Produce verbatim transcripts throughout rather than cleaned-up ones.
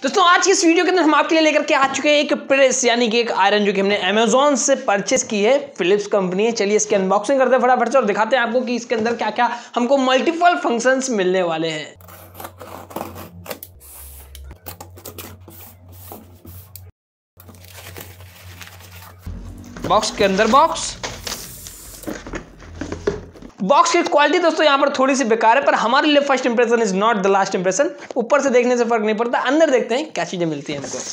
दोस्तों आज की इस वीडियो के अंदर हम आपके लिए लेकर के आ चुके हैं एक प्रेस यानी कि एक आयरन जो कि हमने अमेजोन से परचेस की है, फिलिप्स कंपनी है। चलिए इसकी अनबॉक्सिंग करते हैं फटाफट से और दिखाते हैं आपको कि इसके अंदर क्या क्या हमको मल्टीपल फंक्शंस मिलने वाले हैं। बॉक्स के अंदर बॉक्स बॉक्स की क्वालिटी दोस्तों यहाँ पर थोड़ी सी बेकार है, पर हमारे लिए first impression is not the last impression. ऊपर से देखने से फर्क नहीं पड़ता, अंदर देखते हैं क्या चीजें मिलती हैं हमको।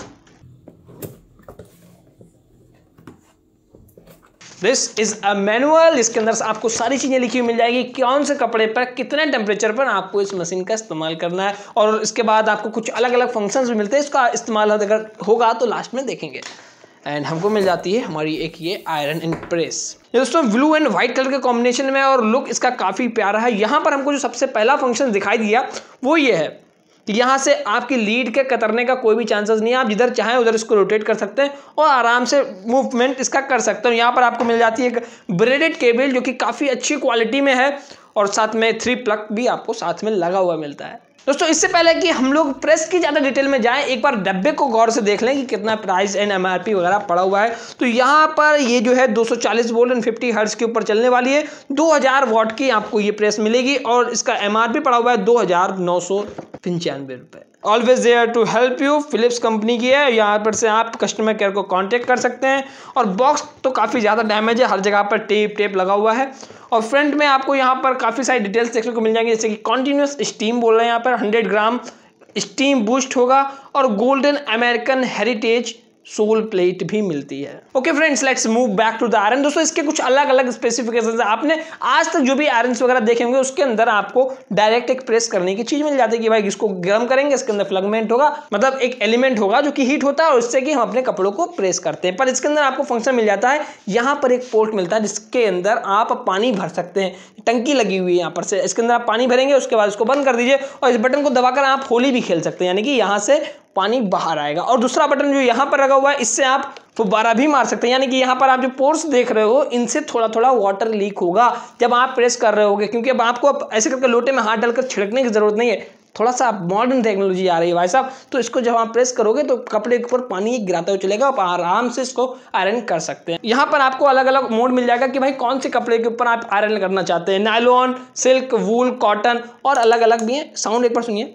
This is a manual. इसके अंदर आपको सारी चीजें लिखी हुई मिल जाएगी, कौन से कपड़े पर कितने टेम्परेचर पर आपको इस मशीन का इस्तेमाल करना है, और इसके बाद आपको कुछ अलग अलग फंक्शंस भी मिलते हैं। इसका इस्तेमाल अगर होगा तो लास्ट में देखेंगे। एंड हमको मिल जाती है हमारी एक ये आयरन एंड प्रेस। ये दोस्तों ब्लू एंड व्हाइट कलर के कॉम्बिनेशन में, और लुक इसका काफ़ी प्यारा है। यहाँ पर हमको जो सबसे पहला फंक्शन दिखाई दिया वो ये है कि यहाँ से आपकी लीड के कतरने का कोई भी चांसेस नहीं है। आप जिधर चाहें उधर इसको रोटेट कर सकते हैं और आराम से मूवमेंट इसका कर सकते हो। यहाँ पर आपको मिल जाती है एक ब्रेडेड केबल जो कि काफ़ी अच्छी क्वालिटी में है, और साथ में थ्री प्लग भी आपको साथ में लगा हुआ मिलता है। दोस्तों इससे पहले कि हम लोग प्रेस की ज़्यादा डिटेल में जाएं, एक बार डब्बे को गौर से देख लें कि कितना प्राइस एंड एमआरपी वगैरह पड़ा हुआ है। तो यहाँ पर ये जो है दो सौ चालीस वोल्ट एंड पचास हर्ट्ज के ऊपर चलने वाली है। दो हज़ार वॉट की आपको ये प्रेस मिलेगी, और इसका एमआरपी पड़ा हुआ है दो हज़ार नौ सौ पंचानवे रुपये। Always there to help you, Philips company की है। यहाँ पर से आप कस्टमर केयर को कांटेक्ट कर सकते हैं। और बॉक्स तो काफ़ी ज़्यादा डैमेज है, हर जगह पर टेप टेप लगा हुआ है। और फ्रंट में आपको यहाँ पर काफ़ी सारी डिटेल्स देखने को मिल जाएंगी, जैसे कि कॉन्टिन्यूस स्टीम बोल रहे हैं यहाँ पर, हंड्रेड ग्राम स्टीम बूस्ट होगा, और golden American heritage sole plate भी मिलती है। Okay friends, let's move back to the iron. दोस्तों इसके कुछ अलग अलग स्पेसिफिकेशंस है। आपने आज तक जो भी आयरन्स वगैरह देखे होंगे उसके अंदर आपको डायरेक्ट एक प्रेस करने की चीज मिल जाती है कि भाई इसको गर्म करेंगे, इसके अंदर फ्लगमेंट होगा, मतलब एक एलिमेंट होगा जो कि हीट होता है, और इससे कि हम अपने कपड़ों को प्रेस करते हैं। पर इसके अंदर आपको फंक्शन मिल जाता है, यहाँ पर एक पोर्ट मिलता है जिसके अंदर आप पानी भर सकते हैं। टंकी लगी हुई है यहाँ पर से, इसके अंदर आप पानी भरेंगे, उसके बाद इसको बंद कर दीजिए और इस बटन को दबाकर आप होली भी खेल सकते हैं, यानी कि यहाँ से पानी बाहर आएगा। और दूसरा बटन जो यहाँ पर लगा हुआ है, इससे आप फुब्बारा भी मार सकते हैं, यानी कि यहाँ पर आप जो पोर्स देख रहे हो इनसे थोड़ा थोड़ा वाटर लीक होगा जब आप प्रेस कर रहे होगे, क्योंकि अब आपको अब ऐसे करके लोटे में हाथ डालकर छिड़कने की जरूरत नहीं है। थोड़ा सा मॉडर्न टेक्नोलॉजी आ रही है भाई साहब, तो इसको जब आप प्रेस करोगे तो कपड़े के ऊपर पानी गिराता हुआ चलेगा, आप आराम से इसको आयरन कर सकते हैं। यहाँ पर आपको अलग अलग मोड मिल जाएगा कि भाई कौन से कपड़े के ऊपर आप आयरन करना चाहते हैं, नायलॉन, सिल्क, वूल, कॉटन, और अलग अलग भी है। साउंड एक बार सुनिए,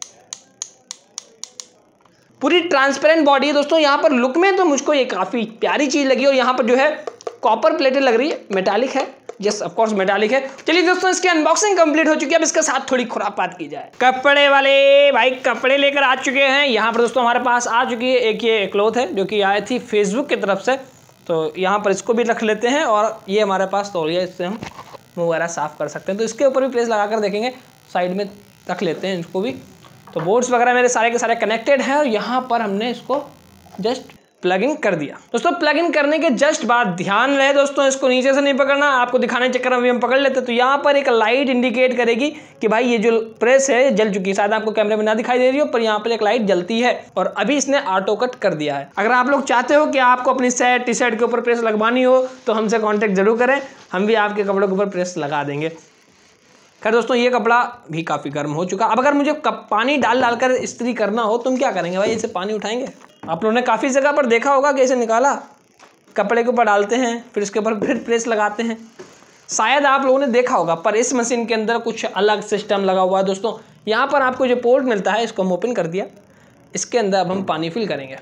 पूरी ट्रांसपेरेंट बॉडी है दोस्तों। यहाँ पर लुक में तो मुझको ये काफ़ी प्यारी चीज़ लगी, और यहाँ पर जो है कॉपर प्लेटें लग रही है, मेटालिक है, यस ऑफ कोर्स मेटालिक है। चलिए दोस्तों इसकी अनबॉक्सिंग कंप्लीट हो चुकी है, अब इसके साथ थोड़ी खुरापात की जाए। कपड़े वाले भाई कपड़े लेकर आ चुके हैं। यहाँ पर दोस्तों हमारे पास आ चुकी है एक ये क्लॉथ है जो कि आई थी फेसबुक की तरफ से, तो यहाँ पर इसको भी रख लेते हैं। और ये हमारे पास तौलिया, इससे हम मुँह वगैरह साफ़ कर सकते हैं। तो इसके ऊपर भी प्रेस लगा कर देखेंगे, साइड में रख लेते हैं इसको भी। तो बोर्ड्स वगैरह मेरे सारे के सारे कनेक्टेड हैं, और यहाँ पर हमने इसको जस्ट प्लग इन कर दिया। दोस्तों प्लग इन करने के जस्ट बाद ध्यान रहे दोस्तों, इसको नीचे से नहीं पकड़ना, आपको दिखाने के चक्कर में भी हम पकड़ लेते। तो यहाँ पर एक लाइट इंडिकेट करेगी कि भाई ये जो प्रेस है जल चुकी है। शायद आपको कैमरे में ना दिखाई दे रही हो, पर यहाँ पर एक लाइट जलती है, और अभी इसने ऑटो कट कर दिया है। अगर आप लोग चाहते हो कि आपको अपनी शर्ट टी शर्ट के ऊपर प्रेस लगवानी हो तो हमसे कॉन्टेक्ट जरूर करें, हम भी आपके कपड़ों के ऊपर प्रेस लगा देंगे। खैर दोस्तों ये कपड़ा भी काफ़ी गर्म हो चुका। अब अगर मुझे कप पानी डाल डालकर इस्त्री करना हो तुम क्या करेंगे भाई, इसे पानी उठाएंगे। आप लोगों ने काफ़ी जगह पर देखा होगा कि इसे निकाला, कपड़े के ऊपर डालते हैं, फिर उसके ऊपर फिर प्रेस लगाते हैं, शायद आप लोगों ने देखा होगा। पर इस मशीन के अंदर कुछ अलग सिस्टम लगा हुआ है दोस्तों। यहाँ पर आपको जो पोर्ट मिलता है इसको हम ओपन कर दिया, इसके अंदर अब हम पानी फिल करेंगे।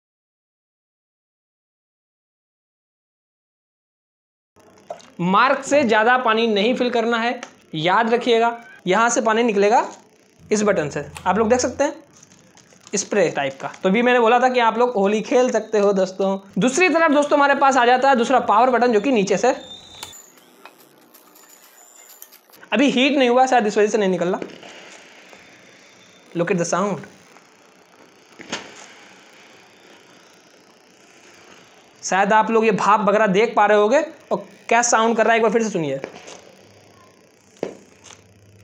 मार्क से ज़्यादा पानी नहीं फिल करना है, याद रखिएगा। यहाँ से पानी निकलेगा इस बटन से, आप लोग देख सकते हैं, स्प्रे टाइप का। तो भी मैंने बोला था कि आप लोग होली खेल सकते हो दोस्तों। दूसरी तरफ दोस्तों हमारे पास आ जाता है दूसरा पावर बटन, जो कि नीचे से अभी हीट नहीं हुआ, शायद इस वजह से नहीं निकल रहा। लुक एट द साउंड, शायद आप लोग ये भाप वगैरह देख पा रहे होगे, और क्या साउंड कर रहा है एक बार फिर से सुनिए।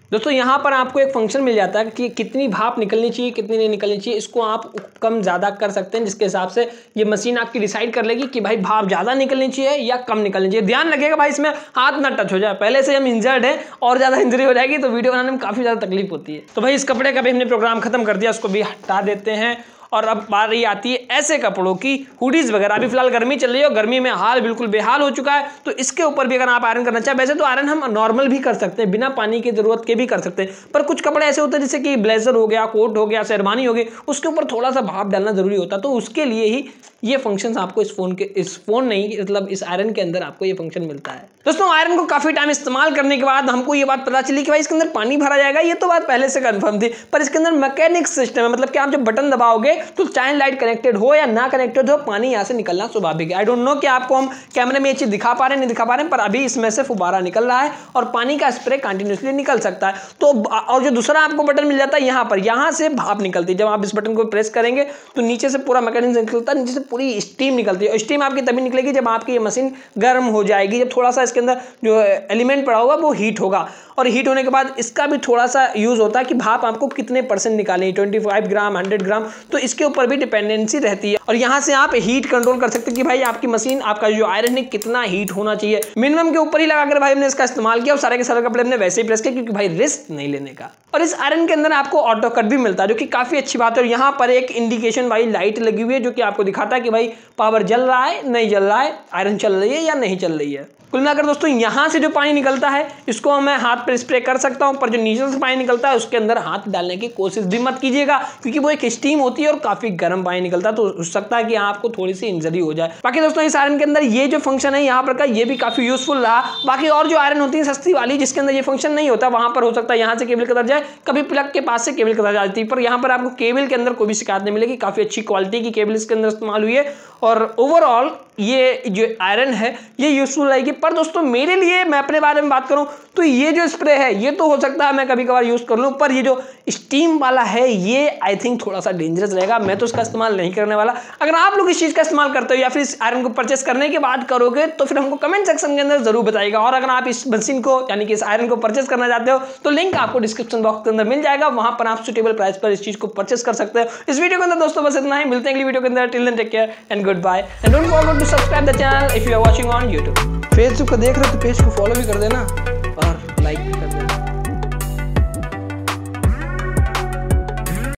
दोस्तों यहाँ पर आपको एक फंक्शन मिल जाता है कि कितनी भाप निकलनी चाहिए, कितनी नहीं निकलनी चाहिए। इसको आप कम ज़्यादा कर सकते हैं, जिसके हिसाब से ये मशीन आपकी डिसाइड कर लेगी कि भाई भाप ज़्यादा निकलनी चाहिए या कम निकलनी चाहिए। ध्यान रखिएगा भाई इसमें हाथ ना टच हो जाए, पहले से हम इंजर्ड है और ज़्यादा इंजरी हो जाएगी तो वीडियो बनाने में काफ़ी ज़्यादा तकलीफ होती है। तो भाई इस कपड़े का भी हमने प्रोग्राम खत्म कर दिया, उसको भी हटा देते हैं। और अब बारी आती है ऐसे कपड़ों की, हुडीज वगैरह। अभी फिलहाल गर्मी चल रही है और गर्मी में हाल बिल्कुल बेहाल हो चुका है, तो इसके ऊपर भी अगर आप आयरन करना चाहें, वैसे तो आयरन हम नॉर्मल भी कर सकते हैं, बिना पानी की जरूरत के भी कर सकते हैं, पर कुछ कपड़े ऐसे होते हैं जैसे कि ब्लेजर हो गया, कोट हो गया, शेरवानी हो गई, उसके ऊपर थोड़ा सा भाप डालना जरूरी होता है। तो उसके लिए ही ये फंक्शन आपको इस फोन के इस फोन नहीं मतलब इस आयरन के अंदर आपको ये फंक्शन मिलता है। दोस्तों आयरन को काफी टाइम इस्तेमाल करने के बाद हमको ये बात पता चली कि भाई इसके अंदर पानी भरा जाएगा, ये तो बात पहले से कंफर्म थी, पर इसके अंदर मैकेनिक सिस्टम है, मतलब कि आप जब बटन दबाओगे तो चाइल्ड लाइट कनेक्टेड हो या ना कनेक्टेड हो, पानी यहाँ से निकलना स्वाभाविक है। आई डोंट नो कि आपको हम कैमरे में ये चीज दिखा पा रहे हैं नहीं दिखा पा रहे हैं, पर अभी इसमें से फुब्बारा निकल रहा है और पानी का स्प्रे कंटिन्यूसली निकल सकता है। तो और जो दूसरा आपको बटन मिल जाता है यहाँ पर, यहाँ से भाप निकलती है। जब आप इस बटन को प्रेस करेंगे तो नीचे से पूरा मैकेनिज्म निकलता है, नीचे से पूरी स्टीम निकलती है। स्टीम आपकी तभी निकलेगी जब आपकी ये मशीन गर्म हो जाएगी, जब थोड़ा सा इसके अंदर जो एलिमेंट पड़ा होगा वो हीट होगा, और हीट होने के बाद इसका भी थोड़ा सा यूज होता है कि भाप आपको कितने परसेंट निकालनी है, पच्चीस ग्राम, सौ ग्राम, तो इसके ऊपर भी डिपेंडेंसी रहती है। और यहाँ से आप हीट कंट्रोल कर सकते हैं कि भाई आपकी मशीन, आपका जो आयरन है कितना हीट होना चाहिए। मिनिमम के ऊपर ही लगाकर भाई हमने इसका इस्तेमाल किया और सारे के सारे कपड़े हमने वैसे ही प्रेस किए, क्योंकि भाई रिस्क नहीं लेने का। और इस आयरन के अंदर आपको ऑटो कट भी मिलता है, जो कि काफी अच्छी बात है। और यहाँ पर एक इंडिकेशन वाली लाइट लगी हुई है जो कि आपको दिखाता है कि भाई पावर जल रहा है, नहीं जल रहा है, आयरन चल रही है या नहीं चल रही है। कुल मिलाकर दोस्तों यहाँ से जो पानी निकलता है इसको मैं हाथ पर स्प्रे कर सकता हूँ, पर जो नीचे से पानी निकलता है उसके अंदर हाथ डालने की कोशिश भी मत कीजिएगा, क्योंकि वो एक स्टीम होती है और काफी गर्म पानी निकलता है, तो हो सकता है कि आपको थोड़ी सी इंजरी हो जाए। बाकी दोस्तों इस आयरन के अंदर ये जो फंक्शन है यहाँ पर का, ये भी काफी यूजफुल रहा। बाकी और जो आयरन होती है सस्ती वाली, जिसके अंदर ये फंक्शन नहीं होता, वहां पर हो सकता है यहाँ से केबल कतर जाए, कभी प्लग के पास से केबल कतर जाती है, पर यहाँ पर आपको केबल के अंदर कोई भी शिकायत नहीं मिलेगी। काफी अच्छी क्वालिटी की केबल इसके अंदर इस्तेमाल हुई है और ओवरऑल ये जो आयरन है ये यूजफुल रहेगी। पर दोस्तों मेरे लिए, मैं अपने बारे में बात करूं तो ये जो स्प्रे है ये तो हो सकता है मैं कभी कभार यूज कर लूं, पर ये जो स्टीम वाला है ये आई थिंक थोड़ा सा डेंजरस रहेगा, मैं तो इसका इस्तेमाल नहीं करने वाला। अगर आप लोग इस चीज का इस्तेमाल करते हो या फिर इस आयरन को परचेस करने के बाद करोगे तो फिर हमको कमेंट सेक्शन के अंदर जरूर बताइएगा। और अगर आप इस मशीन को यानी कि इस आयरन को परचेस करना चाहते हो तो लिंक आपको डिस्क्रिप्शन बॉक्स के अंदर मिल जाएगा, वहां पर आप सुटेबल प्राइस पर इस चीज को परचेस कर सकते हो। इस वीडियो के अंदर दोस्तों बस इतना ही, मिलते हैं अगली वीडियो के अंदर। Till then take care and good bye and don't forget to subscribe the channel if you are watching on YouTube. Facebook को देख रहे हो तो पेज को फॉलो भी कर देना और लाइक कर देना।